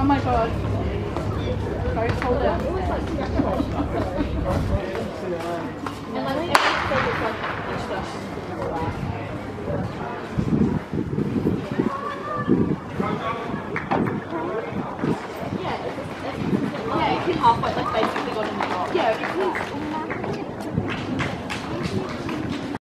my god. Sorry, hold it. And like every stage is like introduction to the life. Yeah, it can halfway like